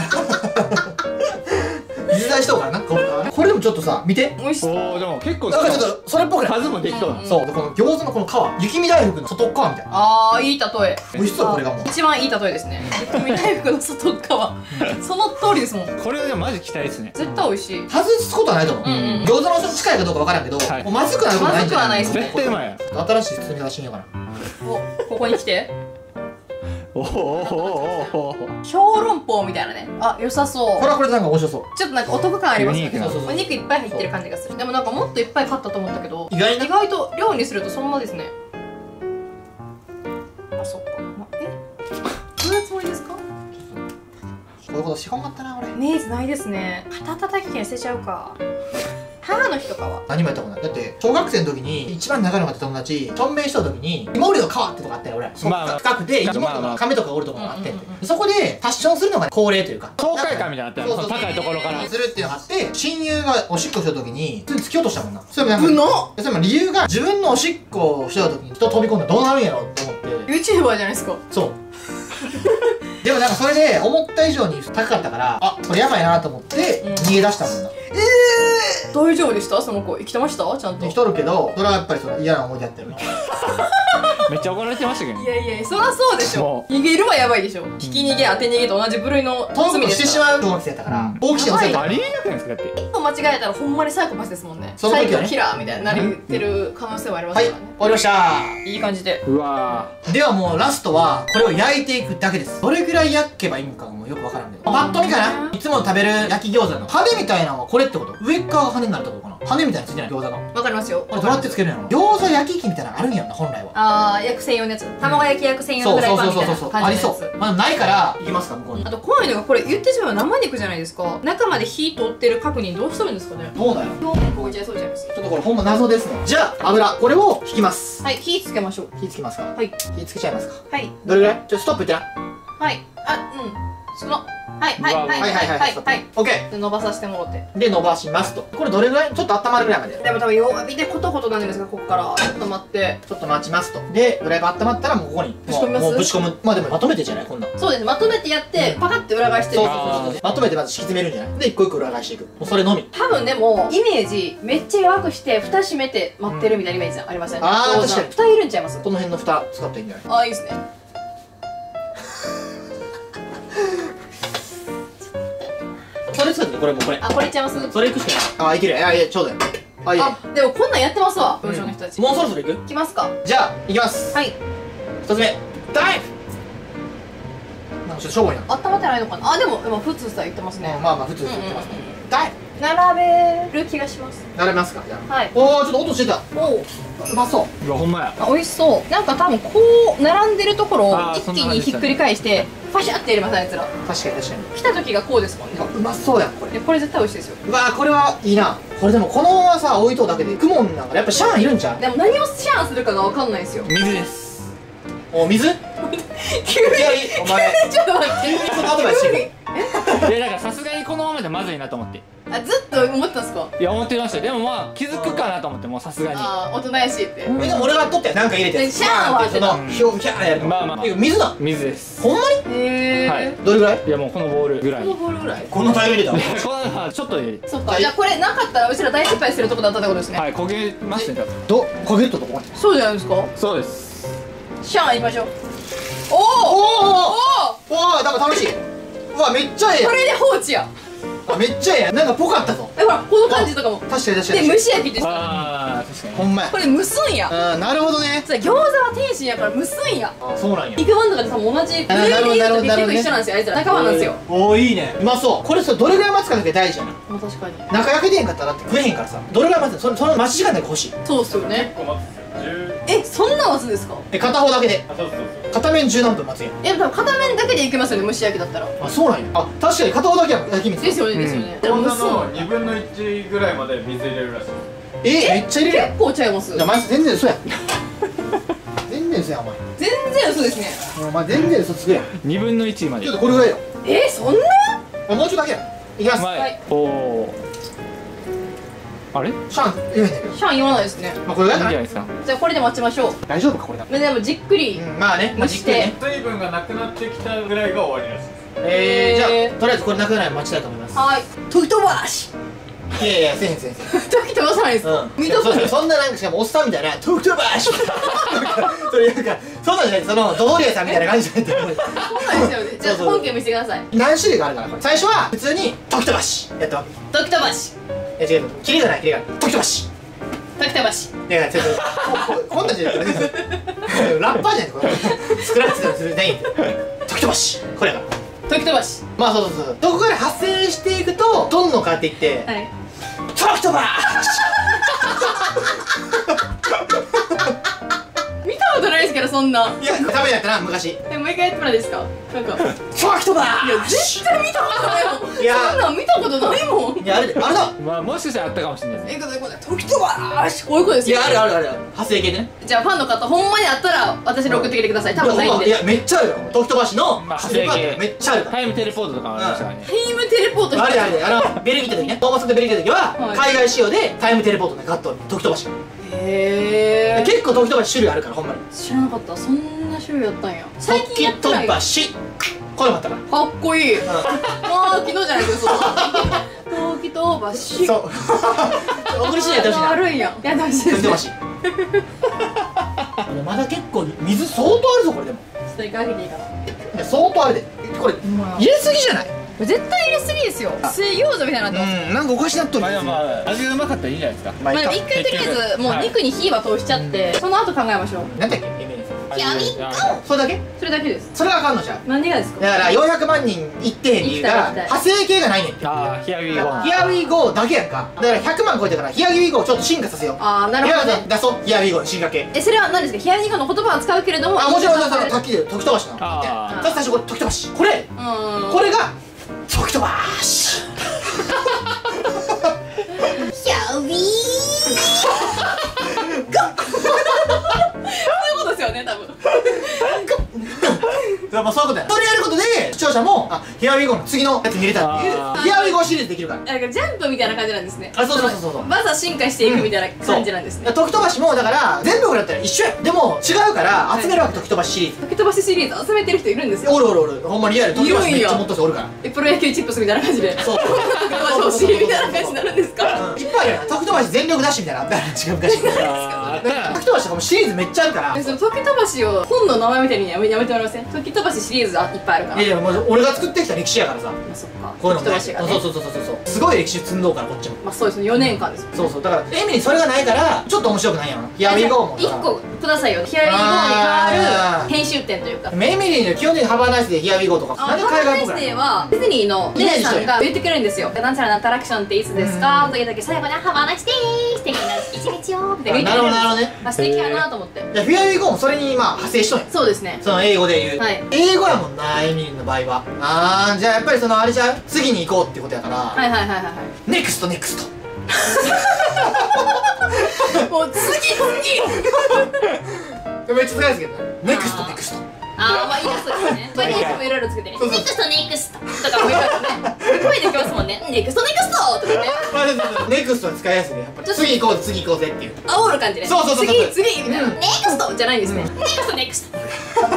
A: 実在しとうからな、コンピューターはね。これでもちょっとさ、見て。
B: 美味しそう。
D: おお、でも結構
A: なんかちょっとそれっぽくない？
D: 数もできそうな。
A: そう、この餃子のこの皮、雪見大福の外側みたいな。
B: あー、いい例え。
A: 美味しそうこれがもう。
B: 一番いい例えですね。雪見大福の外側。その通りですもん。
D: これはでもマジ期待ですね。
B: 絶対美味しい。
A: 外すことはないと思う。
B: うんうん。
A: 餃子の味に近いかどうかわからんけど、
D: はい
A: もうまずくなることないんじゃない？
B: まずくはないですね
D: 絶対うまいやん。
A: 新しい包み方しんようかな。
B: お、ここに来て。
D: おおおおお
B: 小籠包みたいなね。あ、良さそう。
A: これはこれでなんか面白そう。
B: ちょっとなんかお得感ありますよね。
D: ユニークな
B: お肉いっぱい入ってる感じがする。でもなんかもっといっぱい買ったと思ったけど、
A: 意外な
B: 意外と量にするとそんなですね。あ、そっか。どういうつもりですか？
A: こういうことしこんかったな俺。
B: イメージないですね。肩叩き券捨てちゃうか。母の日とかは。
A: 何もやったことない。だって小学生の時に一番仲良かった友達とんべんした時に芋織の皮ってとこあったよ俺。
D: まあまあ
A: 深くて芋と
D: まあまあ
A: か亀とか織るとこがあって
B: うんうんうん
A: そこでファッションするのが恒例というか
D: 爽快感みたいなのあったよ。
A: そうそう
D: その高いところから。
A: するっていうのがあって親友がおしっこした時に普通に突き落としたもんな。それもなんか
B: うの
A: それも理由が自分のおしっこをした時に人飛び込んだらどうなるんやろって思って
B: YouTuber じゃないですか。
A: そうでもなんかそれで思った以上に高かったからあこれやばいなと思って逃げ出したもんな。
B: 大丈夫でした？その子生きてました？ちゃんと。
A: 生きとるけどそれはやっぱりその嫌な思い出やってるな。
D: めっちゃ怒られてましたけど
B: い
D: ね。
B: やいや、そりゃそうでしょ
D: も。
B: 逃げるはやばいでしょ。引き逃げ、当て逃げと同じ部類の
A: トーク
B: 罪ですから。
A: してしまう小学生やったから好奇心をせた
D: ありえなくないですかだって。
B: 一歩間違えたらほんまにサイコパスですもんね。
A: その時はね
B: サイコキラーみたいになりてる可能性はあります
A: はい終
B: からね。
A: わりました
B: いい感じで。
D: うわ
A: ではもうラストはこれを焼いていくだけです。どれぐらい焼けばいいのかもよくわからんけどパッと見かないつも食べる焼き餃子の羽みたいなのはこれってこと上側が羽になるってことかな羽みたいなのついてない餃子の
B: わかりますよ。
A: これどうやってつけるんやろ餃子焼き器みたいなのあるんやんな本来は
B: あー、焼く専用のやつ。卵焼き焼く専用のフライパンみたいな感
A: あり
B: じのやつ。
A: そうまあないからいきますか向こうに
B: あと怖いのがこれ言ってしまえば生肉じゃないですか。中まで火通ってる確認どうするんですかね。
A: どうだよ
B: 表面焦げちゃいそうじゃないですか。
A: ちょっとこれほんま謎ですね。じゃあ油これを引きます
B: はい、火つけましょう。
A: 火つけますか
B: はい。
A: 火つけちゃいますか
B: はい。
A: どれぐらいちょっとストップ言ってな
B: はい。あ、うん。少な。 はいはいはいはいはい。
A: オッケー
B: で伸ばさせてもらって。
A: で伸ばしますと。これどれぐらい？ちょっと温まるぐらいまで。
B: でも多分弱火でコトコトなんですか、ここから。ちょっと待って。
A: ちょっと待ちますと。でフライパン温まったらもうここに
B: ぶち込みます。
A: もうぶち込む。まあでもまとめてじゃないこんな。
B: そうです、まとめてやってパカッて裏返してる。
A: そうまとめてまず敷き詰めるんじゃない。で一個一個裏返していく。もうそれのみ。
B: 多分でもイメージめっちゃ弱くして蓋閉めて待ってるみたいなイメージありません？
A: ああ確かに。
B: 蓋いるんちゃいます？
A: この辺の蓋使っていいんじゃない？
B: ああいいですね。
A: それ使ってこれもうこれ。
B: あこれいっちゃいます？
A: それいくしかない。あいける。いやいやちょうだい。あいい。
B: あでもこんなんやってますわ。表彰の人たち。
A: もうそろそろいく？
B: いきますか。
A: じゃあいきます。
B: はい。
A: 一つ目ダイブ。なんかちょっとしょぼいな。
B: 温まってないのかな。あでも普通さ言ってますね。
A: まあまあ普通言ってますね。ダイブ。
B: 並べる気がします。
A: 並べますか。じゃあ。
B: はい。
A: おおちょっと音してた。
B: おお。
A: うまそう。
D: うわほんまや。
B: 美味しそう。なんか多分こう並んでるところを一気にひっくり返してパシャってやりますあいつら。
A: 確かに確かに。
B: 来た時がこうですもんね。
A: うまそうやんこれ。
B: これ絶対美味しいですよ。
A: うわーこれはいいな。これでもこのままさ置いとうだけでいくもんなんかやっぱシャンいるんちゃう？
B: でも何をシャンするかがわかんないですよ。
D: 水です。
A: お水？
B: 急に
A: お前
B: ちょっと待って。
A: そのアドバイスしてくれ。
D: いやだからさすがにこのままじゃまずいなと思って。
B: あずっと思ったんですか？
D: いや思ってました。でもまあ気づくかなと思って、もうさすがに。
B: ああ大人やしって。
A: でも俺が取ってなんか入れて
B: シャーは
A: そのひょキャーやるの。
D: まあまあ
A: 水だ。
D: 水です。
A: ほんまに？
B: へえ。
D: はい
A: どれぐらい？
D: いやもうこのボールぐらい。
B: このボールぐらい。
A: このタイミングでだ。
D: このちょっとで。
B: そっか。じゃあこれなかったらうちら大失敗するとこだったってことですね。
D: はい焦げますね。
A: 焦げるとここに。
B: そうじゃないですか。
D: そうです。
B: シャーン行きましょう。おお
A: お
B: お
A: おおおなんか楽しい。うわめっちゃええやん。
B: これで放置や。
A: あめっちゃええやん。なんかぽかったぞ。
B: ほらこの感じとかも。
A: 確かに確かに。
B: で蒸し焼きです。
D: ああ確かに。
A: ほんまや。
B: これ蒸すんや。
A: あーなるほどね。
B: 餃子は天津やから蒸すんや。
A: あそうなんや。
B: 肉まんとかでさ同じグループで言うと結局一緒なんですよ。あいつら仲間なんですよ。
A: おおいいね。うまそう。これさどれぐらい待つかだけ大事やな。
B: まあ確かに。
A: 中焼けてへんかったらだって食えへんからさ。どれぐらい待つ？その待ち時間だけ欲しい。
B: そうっすよね。えそんな待つんですか？
A: 片方だけで。片面10何分待つやん。
B: 多分片面だけでいけますよね蒸し焼きだったら。
A: あそうなんや。あ確かに片方だけやん焼き水。
B: ですよねですよね。でも蒸すの
C: 2分の1ぐらいまで水入れるらしい。
A: めっちゃ入れるやん。
B: 結構ちゃいます。
A: いやお前全然嘘や。全然嘘やんお前。
B: 全然嘘ですね。
A: お前全然嘘つくやん。
D: 2分の1まで。
A: ちょっとこれぐらいよ。
B: そんな？
A: あもうちょっとだけやん。いきます。
B: はい
D: おお。あれ？
A: シャン言えへんけど。
B: シャン言わないですね。
A: まあこれぐらいかな。
D: いいんじゃないですか。
B: じゃあこれで待ちましょう。
A: 大丈夫かこれだ。
B: でもじっくり。
A: まあね。まあじっくりね。
C: 水分がなくなってきたぐらいが終わりらしいです。
A: じゃあとりあえずこれなくなるまで待ちたいと思います。
B: はい。時飛ばし。
A: いやいやせえへんせえへん。
B: 時飛ばさないですか？見たことない。
A: そんななんかしかもおっさんみたいな「トゥクトバーシュ」それなんかそんなんじゃない。そのドドリアさんみたいな感じじゃないって。
B: そうなんですよね。じゃあ本家見せてください。
A: 何種類があるからこれ。最初は普通に「トキトバシ」やったわけ。
B: 時飛ばし。
A: いや違うキリがないキリがない。トキトバシ。
B: 時飛ばし。
A: いやちょっとこんなんじゃないラッパーじゃないこれ。スクラッチでもするないんで。トキトバシこれやから。
B: 時飛ばし。
A: まあそうそうそう。どこから発生していくとどんどん変わっていって
B: はい。
A: トキトバシ。
B: 見たことないですけどそんな。
A: いや食べやったな昔。
B: もう一回やってもらっていいですか？なんか。
A: トキトバ
B: いや絶対見たことないもん。
A: いや
B: そんなん見たことないもん。
A: いやあれだ
D: まあもしかしたらあったかもしれないですね。
B: これ時飛ばし。こういうことですよ。
A: いやあるあるある派生系でね。
B: じゃあファンの方ほんまにあったら私に送ってきてください。多分ないんで。
A: いやめっちゃあるよ。時飛ばしの
D: まあ
A: 派生系めっちゃあるから。
D: タイムテレポートとかもありましたからね。
B: タイムテレポート
A: あれあれベルギー行った時ね。トーマスでベルギー行った時は
B: はい
A: 海外仕様でタイムテレポートで買っとる時飛ばし。
B: へえ。
A: 結構時飛ばし種類あるからほんまに。
B: 知らなかった。そんな種類あったんや。最近や
A: 時
B: ってない。
A: 飛ばしこれもあったから。
B: かっこいい。もう昨日じゃないですか。時飛ばし。
A: そう送りしないやってほしいな。
B: あるんや。やってほしいですね。
A: 時飛ばしまだ結構水相当あるぞこれ。でも
B: ちょっと一回開けていいかな。
A: いや相当あるでこれ入れすぎじゃない？
B: 絶対入れすぎですよ。水餃子みたいになってます。
A: なんかおかしなっとる。
D: まあでもまあ味がうまかったらいいんじゃないですか。
B: まあでも一回とりあえずもう肉に火は通しちゃってその後考えましょう。
A: なんだっけイメージ。
B: キャミ
A: それだけ？
B: それだけです。
A: それがあかんのじゃん。
B: 何がですか？
A: だから400万人いってへん理由が
B: 行きたい
A: 派生系がないねんって。
D: ああヒアウィーゴー。
A: ヒアウィーゴーだけやんか。だから100万超えてからヒアウィーゴーをちょっと進化させよう。
B: ああなるほどね。
A: 出そうヒアウィーゴーの進化系。
B: それは何ですか？ヒアリングの言葉は使うけれども。
A: あもちろんさっきで時飛ばしな。
D: あ
A: 最初これ時飛ばし。これが時飛ばし。
B: ヒアウィーそういうことですよね多分。
A: からもうそういうことや。それやることで視聴者もヒアウィーゴーの次のやつ見れたっていうヒアウィーゴーシリーズできるから。
B: なんかジャンプみたいな感じなんですね。
A: そうそうそうそう。
B: まずは進化していくみたいな感じなんですね。
A: 時飛ばしもだから全部だったら一緒や。でも違うから集めるわけ。時飛ばしシリーズ、
B: 時飛ばしシリーズ集めてる人いるんですよ。
A: おるおるおる。ほんまリアル時飛ばしめっちゃ持っとる人おるから。
B: プロ野球チップスみたいな感じで、
A: そう
B: 時飛ばし欲しいみたいな感じになるんですか。
A: いっぱいあるやん。時飛ばし全力ダッシュみたいなのあったやん。違う昔時飛ばしとかもシリーズめっちゃあるから。
B: その時飛ばしを本の名前みたいにやめてもらえません？時飛ばしシリーズいっぱいあるから。
A: いやいや、もう俺が作ってきた歴史やからさ。
B: そっか、
A: こういうのもね。
B: 時飛ばしがね。
A: そうすごい歴史積んどうからこっちも。
B: まあそうですね、4年間ですよね。
A: そうだからエミにそれがないからちょっと面白くないやろな。ヒアウィーゴーも
B: 1個くださいよ。ヒアウィーゴーに変わる編集点というか。
A: エミリーの基本的にハバーナイスでヒアウィーゴーとかなんで海外っぽくない？
B: ディズニーはディズニーのお姉さんが言ってくれるんですよ。なんちゃらのアトラクションっていつですかと言った時、最後にハバーナイスでーす素敵な一日をみたいな言ってくれるんですよ。
A: なるほどね。
B: 素敵やなと思って。
A: ヒアウィーゴーもそれに派生しとんや。
B: そうですね。
A: その英語で言う、英語やもんな、エミリーの場合は。じゃあやっぱりあれじゃう、次に行こうっていうことやから、ネクスト
B: もう次
A: めっちゃ使いですけどね。ネクスト
B: まあいいですね。これでもいろいろつけてね、ネクストとかもいろいろね、声できますもんね。ネクストとかね。
A: ネクストに使いやすいね。やっぱ次行こうぜっていう
B: 煽る感じで、
A: そう
B: 次みたいな。ネクストじゃないんですね。ネクスト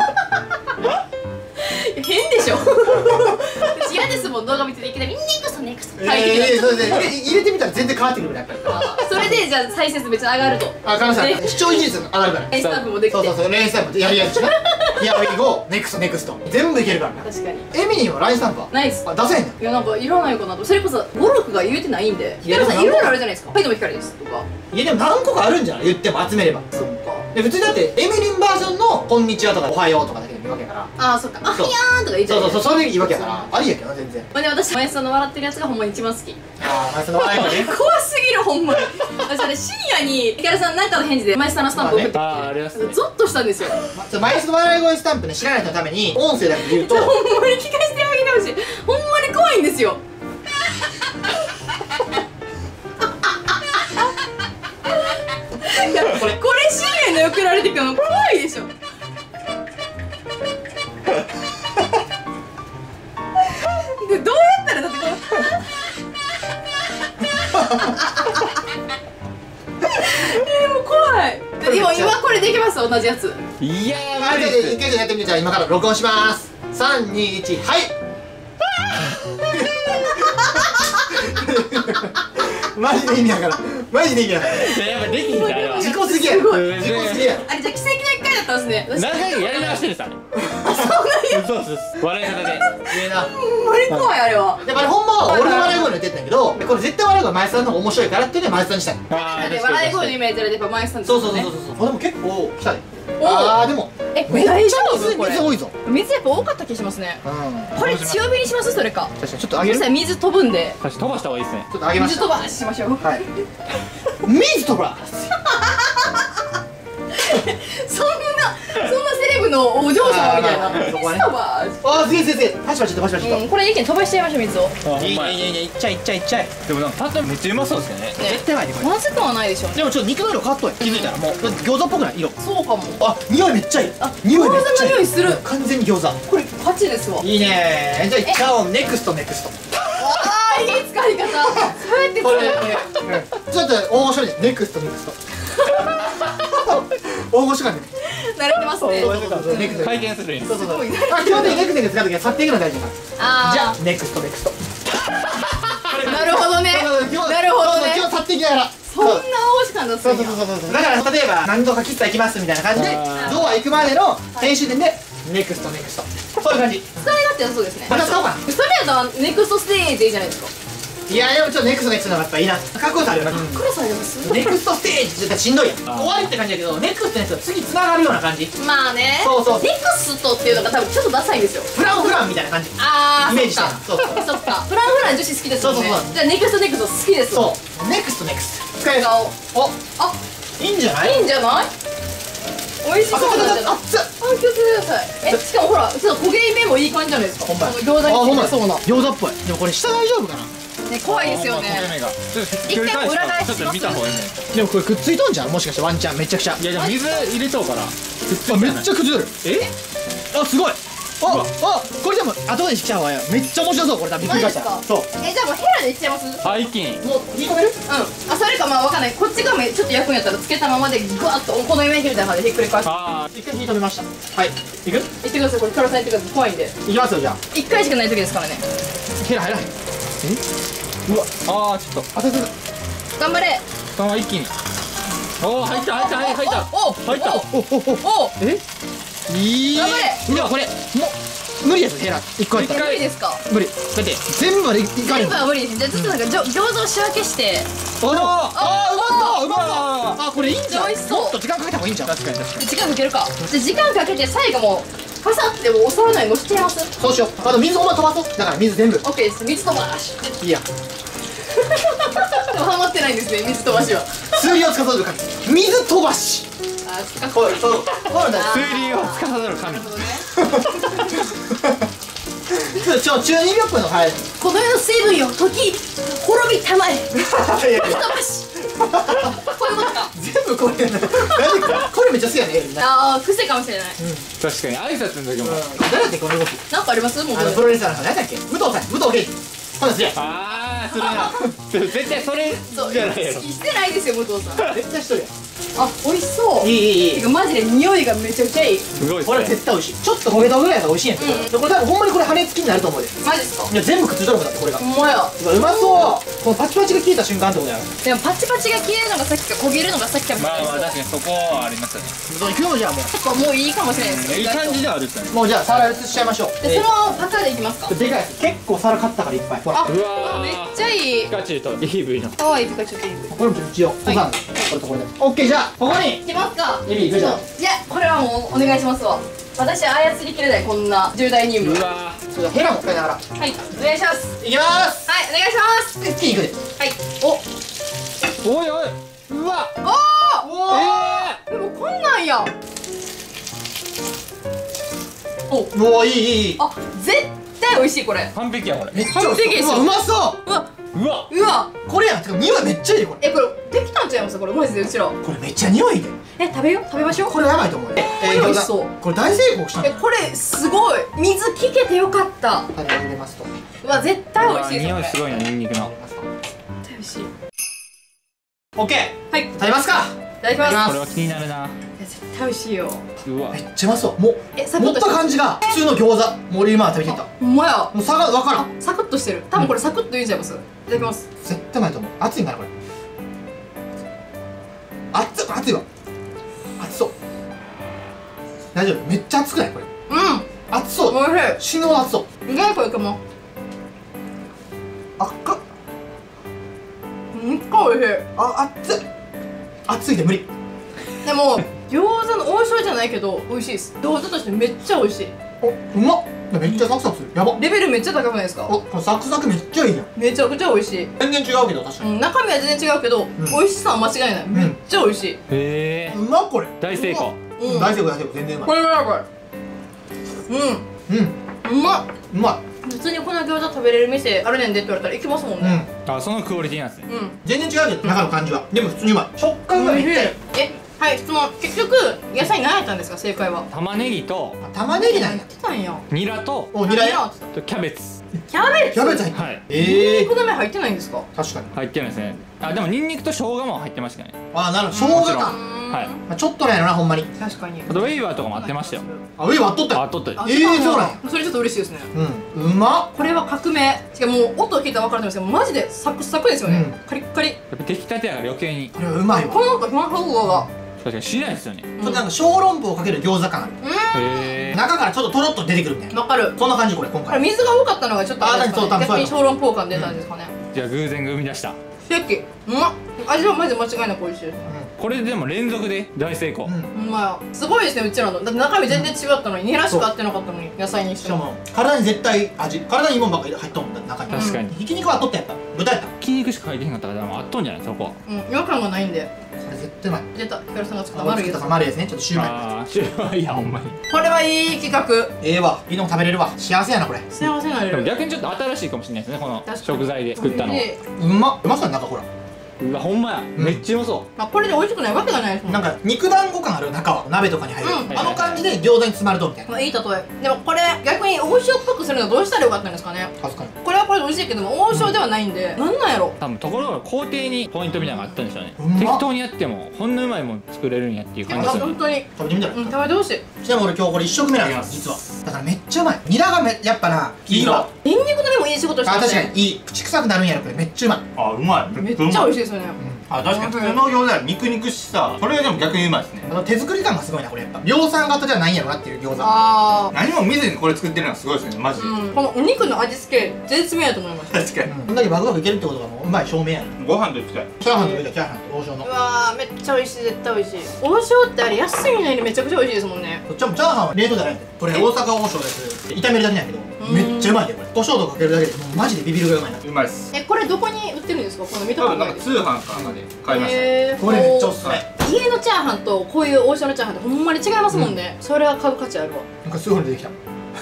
B: 変でしょ。私嫌ですもん、動画見てていきなりネクスト
A: 入れてみたら全然変わってくるやっぱり。
B: それでじゃあ再生数めっちゃ上がると。
A: 視聴維持率が上がるから。
B: レースタンプもできて。
A: そうレースタンプやりやすいしね。ヒアウィーゴーネクスト全部いけるからな。
B: 確かに。
A: エミリーはラインスタンプは
B: ないっす。
A: 出せへんねん。
B: いやなんかいらないかなと。それこそ語録が言えてないんで。ヒカルさんいろいろあるじゃないですか。はい、どうもヒカルですとか。
A: いやでも何個かあるんじゃない？言っても集めれば。
B: そっか。
A: で普通にだってエミリンバージョンのこんにちはとかおはようとかだけでもいいわけやから。
B: そっか。あはやーんとか言っちゃう。
A: それでいいわけやからありやけどな全然。
B: で私前さんの笑ってるやつがほんまに一番好き。
A: 前さんの笑いがね
B: 怖すぎるほんまに。私あれ深夜にヒカルさんなんかの返事で前さんのスタンプ送ってきて、ゾッとしたんですよ。
A: 前さんの笑い声スタンプね知らない人のために音声だけ言うと
B: ほんまに聞かせてあげてほしい。ほんまに怖いんですよ。これ深夜に送られてくるの怖いでしょ。でどうやったらだってこのもう怖い。今これできます同じやつ。
D: いやー
A: マジで一回やってみて。じゃあ今から録音します。3、2、1、はい。マジで意味わからん。
D: やっぱできんだよ。
A: 自己すぎや。自己すぎや。
B: あれじゃあ奇跡の1回だったんですね。
D: 何回かやり直してるさ。そう笑い方で。
B: ほんまに怖いあれは。
A: だからほんまは俺の笑い声の言ってたんやけど、これ絶対笑い声前さんの方が面白いからって言って前さんにしたの。
B: 笑い声のイメージでやっぱ前さんですよね。
A: そうでも結構来たね。でも
B: めっちゃ
A: 水多いぞ。
B: 水やっぱ多かった気がしますね。これ強火にします？それか。
A: 確かにちょっと上げる。
B: 水飛ぶんで
D: 飛ばした方がいいですね。
A: ちょっと上げました。
B: 水飛ばしましょう。
A: はい。水飛ばす。
B: そんなセレブのお嬢様みたいな。水飛ばす。
A: すげえ。パチパチと。
B: これ一気に飛ばしちゃいましょう水を。
A: いい。いっちゃい。
D: でもなんかパッとめっちゃうまそうですよね。
A: 絶対ないねこれ。
B: まずくはないでしょ。
A: でもちょっと肉の色変わっとんや。気づいたらもう餃子っぽくない色。
B: そうかも。
A: 匂いめっちゃいい。
B: 餃子の匂いする。
A: 完全に餃子。
B: これ勝ちですわ。
A: いいね。じゃあいっちゃおう。ネクスト。
B: いい使い方。そうやって
A: これちょっと大御所にネクスト。大御所感ね。
B: 慣れてますね。
D: 回転するんです。
A: 基本的にネクスト使うときは去っていくのが大事だから。じゃあネクスト。
B: なるほどね。
A: 今日去っていきながら。
B: そんな大御所感だったんや。
A: だから例えば何度か喫茶行きますみたいな感じでドア行くまでの編集点でネクスト。そういう感じ。
B: 使い勝手はそうですね。
A: また使おうかな。
B: それやったらネクストステージでいいじゃないですか。
A: いやでもちょっとネクストのやっぱいいな。かっこよさあるよな。
B: クロスあります？
A: ネクストステージ絶対しんどいやん。終わりって感じだけどネクストのやつは次繋がるような感じ。
B: まあね。
A: そう
B: ネクストっていうのが多分ちょっとダサいんですよ。
A: フランみたいな感じ。イメージした。そっ
B: か。フラン女子好きですもんね。じゃあネクスト好きです。
A: そうネクスト使える。いいんじゃない？
B: いいんじゃない？美味しそうなんじゃない？
A: 熱っ。
B: 気をつけてください。しかもほらちょっと焦げ目もいい感じじゃないですか。餃子についてそうな。
A: 餃子っぽい。でもこれ下大丈夫かな？
B: 怖いですよね。一回裏返します。
D: ちょっと見た方がいいね。
A: でもこれくっついとんじゃんもしかしてワンチャンめちゃくちゃ。
D: いや水入れとうから。
A: めっちゃ崩れる。すごい。 これでも後でしちゃうわよ。めっちゃ面白そうこれ。びっくりした。そう。
B: じゃあもうヘラでいっちゃいます？
D: あ、一気に
A: もう火止める？
B: あ、それかまあわかんない。こっちがちょっと焼くんやったらつけたままでグワッとお好み焼きみたいな感じでひっくり返す。
A: 一回火止めました。はい。いく？
B: 行ってください。これカラさん行ってください。怖いんで。
A: いきますよじゃあ。
B: 1回しかない時ですからね。
A: ヘラ入らへん。
D: うわ、ちょっと
A: あたた。
B: 頑張れ。
D: そのまま一気に。おお、入った。いい。
B: 頑張れ。
A: でもこれもう無理です。ヘラ1個やったら
B: 無理ですか？
A: 無理。だって全部までいかない。
B: 全部は無理です。じゃあちょっとなんか餃子を仕分けして。
A: うまそう。これいいんじゃん。
B: 美味しそう。
A: もっと時間かけた方がいいんじゃん。確かに。
B: 時間かけるか。じゃあ時間かけて最後もうパサってもうお皿の上に乗せちゃいます。
A: そうしよう。あと水お前飛ばそう。だから水全部。
B: オッケーです。水飛ばし。
A: いいや。
B: でもハマってないんですね。水飛ばしは。
A: 数理を司る神。水飛ばし。こうそう。
D: 推理を司る神。
A: 中二病っぽいのはい。
B: この世の水分よ時滅びたまえ。水飛ばし。こういうことか。
A: 全部これやな。これめっちゃ好きやね。
B: ああ、癖かもしれない。
D: 確かに挨拶の時も。
A: 誰だっけこの動き。
B: なんかあります？もう
A: プロレスラーの何だっけ。武藤さん。武藤敬司。そうですね。
D: ああ、それ絶対それじゃないやろ。
B: してないですよ武藤さん。
A: 絶対一人や。
B: あ、美味しそう。いい。てかマジで匂いがめちゃくちゃいい。
D: すごい。
A: これ絶対美味しい。ちょっと焦げたぐらいが美味しいんやけど。これ多分ほんまにこれ羽根付きになると思うで。
B: マジですか？
A: いや全部くっついとるもんだってこれが。
B: ほんまや。
A: うまそう。このパチパチが効いた瞬間ってことやろ。
B: でもパチパチが消えるのがさっきか焦げるのがさっきかもしれない。
D: まあ確かにそこはありますよね。
A: 行くのじゃあもう。
B: 結構もういいかもしれないです。
D: いい感じではあるっすね。
A: もうじゃあ皿移しちゃいましょう。
B: でそのパターンでいきますか？
A: でかい。結構皿買ったからいっぱい。ほら。
B: あ、めっちゃいい。
D: ピカチュウと EV の。
B: かわいいピカチュウっていい。
A: これも一応。はい。これとこれで。オッケーじゃあここに。
B: いきますか？
A: エビいくじゃん。
B: いやこれはもうお願いしますわ。私操りきれないこんな重大任務。
D: うわ
A: それではヘラも使いながら。
B: はい、お願いします。
A: いきます
B: はい、お願いします。
A: 一気にいくで。
B: はい。
D: おいおい。うわ。
B: おお。でもこんなんや。
A: おおいい。
B: あ、絶対美味しいこれ。
D: 完璧やこれ。
A: めっちゃ
B: 完璧ですよ。
A: うまそう。
D: うわ。
B: うわ。
A: これやん。てか匂いめっちゃいいこれ。
B: これできたんちゃいます？これマジでうちら。
A: これめっちゃ匂いいいで。
B: 食べよう。食べましょう。
A: これやばいと思うよ。
B: 美味しそう。
A: これ大成功したんだよ。
B: これすごい。水効けてよかった。
A: タレを入れますと。
B: うわ絶対美味しいです。
D: 匂いすごいなニンニクの。
B: 絶対美味しい。
A: オッケー。
B: はい。
A: 食べますか。
B: いただきます。
D: これは気になるな。
B: 絶対美味しいよ。
D: うわ。
A: めっちゃうまそう。もう持った感じが普通の餃子。もう俺今食べてきた。
B: ほんまや。
A: もう差が分からん。
B: サクッとしてる。多分これサクッといいんちゃいます？いただきます。
A: 絶対うまいと思う。熱いんかなこれ。熱いわ。熱そう。大丈夫。めっちゃ熱くないこれ。熱そう。
B: おいしい。
A: 死ぬほど熱そう。
B: 意外これかも。
A: あっか。
B: めっちゃおいしい。
A: 熱い。熱いで無理。
B: でも餃子の王将じゃないけど美味しいです。餃子としてめっちゃ美味しい。
A: お、うまっ。めっちゃサクサクする。やば。
B: レベルめっちゃ高くないですか？
A: お、これサクサクめっちゃいいやん。
B: めちゃくちゃ美味しい。
A: 全然違うけど確かに。
B: 中身は全然違うけど美味しさは間違いない。めっちゃ美味しい。
D: へえ。
A: うまっこれ。
D: 大成功。
A: 大成功全然うまい。
B: これはこれ。うまっ。
A: うまい。
B: 普通にこの餃子食べれる店あるねんでって言われたら行きますもんね。
D: あ、そのクオリティなんですね。
A: 全然違うけど中の感じは。でも普通にうまい。食感がめっちゃいい。
B: はい、質問。結局野菜何やったんですか？正解は
D: 玉ねぎと
A: 玉ねぎなんや。
B: 来たんや。
D: ニラと
A: ニラや。
D: キャベツ。
B: キャベツ。
A: キャベツ入ってる。
D: はい。
B: ニンニクの芽入ってないんですか？
A: 確かに。
D: 入ってるんですね。あ、でもニンニクと生姜も入ってましたね。
A: あ、なるほど。生姜か。
D: はい。
A: ちょっとなんやろなほんまに。
B: 確かに。
D: あとウェイバーとかも合ってましたよ。
A: あ、上割っとったよ。
D: あ、取ったよ。
A: そうなんや。
B: それちょっと嬉しいですね。
A: うまっ。
B: これは革命。しかもう音聞いたら分かると思うんですけどマジでサクサクですよね。カリッカリ。
D: やっぱ出来たてやから余計に。
A: これはうまいわ。
B: このなんかふわふわが
D: 確かにしないですよね。
A: ちょっとなんか小籠包をかける餃子感ある。
D: へえ。
A: 中からちょっととろっと出てくるみたいな。
B: 分かる。
A: こんな感じこれ今
B: これ
A: 回。
B: 水が多かったのがちょっとあれですかね。逆に小籠包感出たんですかね。
D: じゃあ偶然が生み出した。
B: ステーキうまっ。味はマジで間違いなく美味しいです。
D: これでも連続で大成功。
B: まあすごいですねうちらの。だって中身全然違ったのにニラしか合ってなかったのに野菜にしも。
A: してかも体に絶対体にいいもんばっかり入っとんだ中に。
D: 確かに。
A: ひき肉はとったやった豚やった。
D: ひき肉しか入ってへんかったからあっとんじゃないそこは。
B: 違和感がないんで。
A: これ絶対うまい。
B: 出た。ヒカルさんが作った
A: 丸い
B: 丸いです。
A: 丸いですね。ちょっとシューマイ。
D: ああ、シューマイやほんまに。
B: これはいい企画。
A: ええわ。いいのも食べれるわ。幸せやなこれ。
B: 幸せになれる。
D: でも逆にちょっと新しいかもしれないですねこの食材で作ったの。
A: うまっ。うまそうやな中ほら。
D: うわほんまや、めっちゃうまそ
B: まあこれで美味しくないわけがないですもん。
A: なんか肉団子感ある中は鍋とかに入る、あの感じで餃子に包まれとるみたいな。
B: まあいい例え。でもこれ逆に王将っぽくするのはどうしたらよかったんですかね。
A: 確かに
B: これはこれで美味しいけども王将ではないんで、なんなんやろ。
D: 多分ところが工程にポイントみたいなのがあったんでしょうね。
A: うまっ
D: 適当にやってもほんのうまいもん作れるんやっていう感じですよね。
B: 本当に
A: 食べてみたら、
B: 食べてほしい。
A: ちなみに俺今日これ1食目なんです実は。だからめっちゃうまい。ニラがやっぱないいわ。
B: ニンニクの目もいい仕事して
A: あ、
B: ますね。
A: 確かにいい。口臭くなるんやろこれ。めっちゃうまい。
C: あ、うまい。
B: めっちゃ美味しいですよね。
C: あ、確かに普通の餃子は肉々しさ、それがでも逆にうまいですね。
A: 手作り感がすごいなこれやっぱ。量産型じゃないんやろなっていう餃子。
B: あ
C: 何も見ずにこれ作ってるのはすごいですね、マジで。
B: このお肉の味付け絶妙やと思います。
C: 確かに。
A: こんだけバクバクいけるってことがもううまい証明やな。
C: ご飯といきたい。
A: チャーハンといたチャーハンと王将の。
B: うわーめっちゃ美味しい。絶対美味しい。王将ってあれ安いのにめちゃくちゃ美味しいですもんね。
A: こっちもチャーハンは冷凍じゃないんで。これ大阪王将です炒めるだけなんやけどめっちゃうまいでこれ。胡椒とかけるだけでもうマジでビビるぐらいうまいな。
C: うまいっす。
B: これどこに売ってるんですか。この見た
C: 多
B: ことないです。
C: 分なんか通販かなんかで買いました。
A: これめっちゃおすすめ。
B: 家のチャーハンとこういう王将のチャーハンってほんまに違いますもんね。それは買う価値あるわ。
A: なんかすごいの出てきた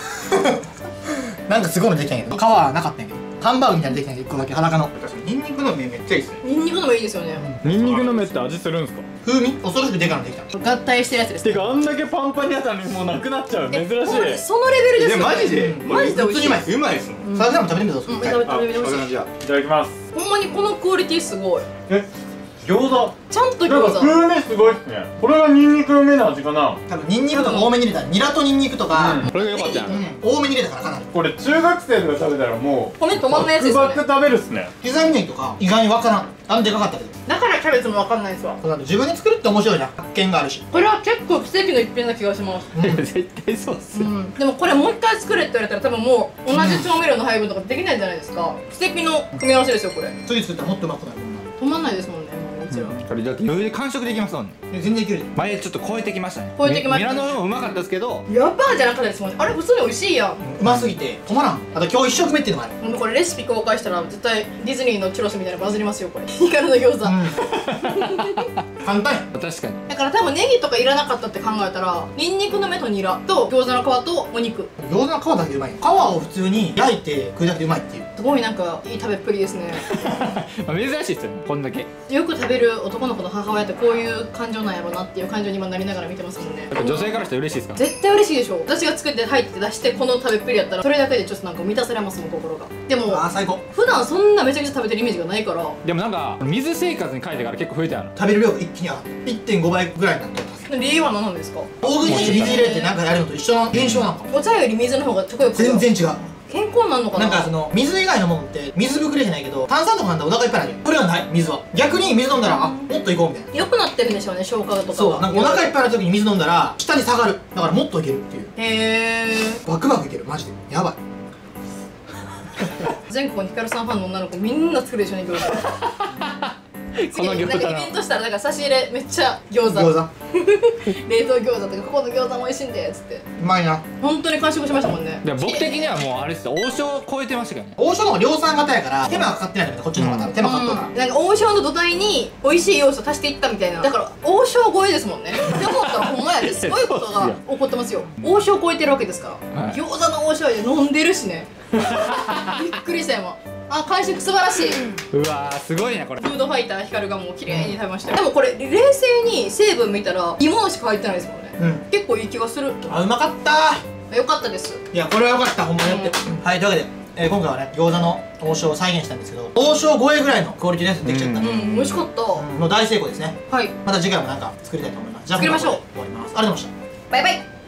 A: なんかすごいの出てきたんやけど皮はなかったんやけどハンバーグみたいなの出てきたんやけど1個だけ裸の
C: 確かにニンニクの芽めっちゃいいっすね。
B: ニンニクのもいいですよね。
D: ニンニクの芽って味するんすか？
A: 風味恐ろしくでかいのできた。
B: 合体してるやつですね。
D: てかあんだけパンパンにやったのにもうなくなっちゃう。珍しい。
B: ほんまにそのレベルですよね。
C: マジで
B: マジで美味しい。
A: 普通にうまいです。
C: うまいっすもん。
A: さあでも食べてみてどうぞ。
B: 食べてみてほしい。
C: じゃ
D: いただきます。
B: ほんまにこのクオリティすごい。
C: 餃子
B: ちゃんと
C: なんか
B: 餃子。
C: 風味すごいっすね。これがニンニクの芽の味かな。
A: 多分ニンニクとか多めに入れた。ニラとニンニクとか
D: これが良かったやん。
A: 多めに入れたからかなり。
C: これ中学生とか食べたらもう
B: 米止まんないやつですよね。
C: バクバク食べるっすね。
A: 刻みネギとか意外にわからん。あのでかかったけど。
B: だからキャベツもわかんないですわ。
A: これ自分で作るって面白いな。発見があるし。
B: これは結構奇跡の一品な気がします。
D: 絶対そうっすよ。
B: でもこれもう一回作れって言われたら多分もう同じ調味料の配分とかできないじゃないですか。奇跡の組み合わせですよこれ。
A: 次作ったらもっとうまくなるもんな。
B: 止まんないですもんね。もちろん。
D: これだって余裕で完食できますもんね。
A: 全然いけるで。
D: 前ちょっと超えてきましたね。
B: 超えてきましたね
D: ミラノもうまかったですけど、
B: やばーじゃなかったですもんね。あれ普通に美味しいやん。
A: うますぎて止まらん。あと今日1食目っていうのもある。
B: もうこれレシピ公開したら絶対ディズニーのチュロスみたいなバズりますよこれ。ヒカルの餃子。
A: 簡単や。
D: 確かに。
B: だから多分ネギとかいらなかったって考えたらニンニクの芽とニラと餃子の皮とお肉。
A: 餃子の皮だけでうまい。皮を普通に焼いて食うだけでうまいっていう。
B: すごいなんかいい食べっぷりですね。
D: まあ珍しいですよね。こんだけ。
B: よく食べる男の子の母親ってこういう感情なんやろうなっていう感情に今なりながら見てますもんね。
D: 女性からしたら嬉しいですか？
B: 絶対嬉しいでしょ。私が作って入って出してこの食べっぷりやったらそれだけでちょっとなんか満たされますもん心が。でも
A: ああ最高。
B: 普段そんなめちゃくちゃ食べてるイメージがないから
D: でもなんか水生活に変えてから結構増えたやろ。
A: 食べる量が一気に上がって 1.5 倍ぐらいになってます。
B: 理由は何なんですか？
A: 大食いにして水入れてなんかやるのと一緒の現象なんかも。
B: お茶より水の方が食欲
A: 全然違う。
B: 健康になるのかな。
A: なんかその水以外のものって水ぶくれじゃないけど炭酸とかなんだお腹いっぱいになる。これはない水は。逆に水飲んだらあもっといこうみたいな。
B: 良くなってるんでしょうね消化とかが。
A: そうなんかお腹いっぱいの時に水飲んだら下に下がる。だからもっといけるっていう。
B: へえ。
A: バクバクいけるマジでやばい。
B: 全国にヒカルさんファンの女の子みんな作るでしょうね餃子。
D: この餃子
B: なんかイベントしたらなんか差し入れめっちゃ餃子。
A: 餃子
B: 冷凍餃子とかここの餃子も美味しいんでっつって。
A: うまいな。
B: 本当に完食しましたもんね。
D: でも僕的にはもうあれですよ、王将を超えてましたけどね。
A: 王将の方が量産型やから手間がかかってないんだけどこっちの方が多分手間かかっとるから。
B: なんか王将の土台に美味しい要素足していったみたいな。だから王将超えですもんね。って思ったらほんまやで、すごいことが起こってますよ。王将超えてるわけですから、
D: はい
B: 餃子の王将で飲んでるしね。びっくりしたよ。あ、完食素晴らしい。
D: うわーすごいねこれ。
B: フードファイターヒカルがもう綺麗に食べましたよ。でもこれ冷静に成分見たらいいものしか入ってないですもんね。結構いい気がする。
A: あうまかった
B: よかったです。
A: いやこれはよかったほんまにやって。はいというわけで今回はね餃子の王将を再現したんですけど王将超えぐらいのクオリティのやつできちゃったんで
B: 美味しかった。
A: もう大成功ですね。
B: はい、
A: また次回もなんか作りたいと思います。じゃあ
B: 作りましょう。
A: 今回は終わります。ありがとうございました。
B: バイバイ。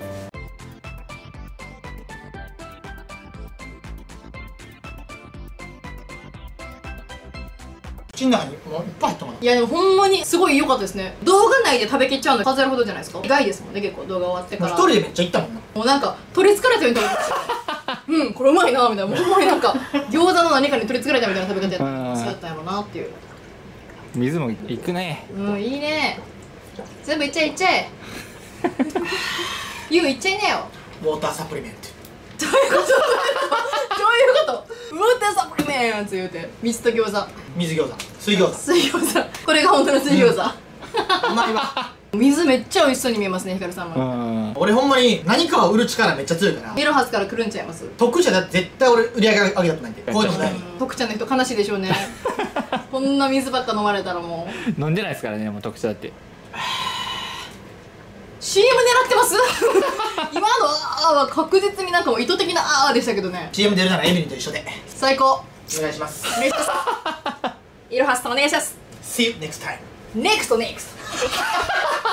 A: 口の中にもういっぱい入ったもん。
B: いやでもほんまにすごい良かったですね。動画内で食べきっちゃうの数えるほどじゃないですか。意外ですもんね結構動画終わってから
A: 一人でめっちゃ行ったもんな。
B: もうなんか取りつかれたように食べてたうんこれうまいなみたいな。もうほんまになんか餃子の何かに取りつかれたみたいな食べ方やった好きだったんやろうなっていう。
D: 水もいくね。
B: いいね。全部いっちゃえいっちゃえユウいっちゃいなよ。
A: ウォーターサプリメント。
B: どういうことどういうことウォーターサプリメント言うて水と餃子
A: 水餃子水餃子
B: 水餃子これが本当の水餃子、
A: うまいわ。
B: 水めっちゃ美味しそうに見えますねヒカルさんは。
A: 俺ほんまに何かを売る力めっちゃ強いから
B: 見るはずから来るんちゃいます。
A: 特殊だって絶対俺売り上げ上げたくないんでこういうのもない。
B: 徳ちゃんの人悲しいでしょうねこんな水ばっか飲まれたらもう
D: 飲んでないですからね、もう特徴だって。
B: CM 狙ってます今のあーは確実になんかもう意図的なあーでしたけどね。
A: CM 出るならエミリンと一緒で
B: 最高。
A: お願いします。
B: お願いします。いろはすとお願いします。
A: See you next time.
B: NEXT